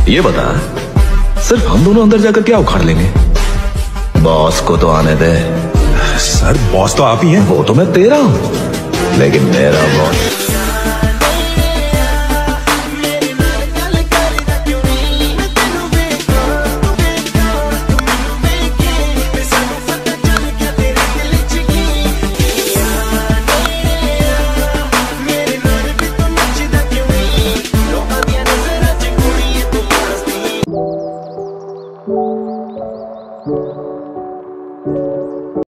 ये बता, सिर्फ हम दोनों अंदर जाकर क्या उखाड़ लेंगे? बॉस को तो आने दे। सर बॉस तो आप ही हैं। वो तो मैं तेरा हूं, लेकिन मेरा बॉस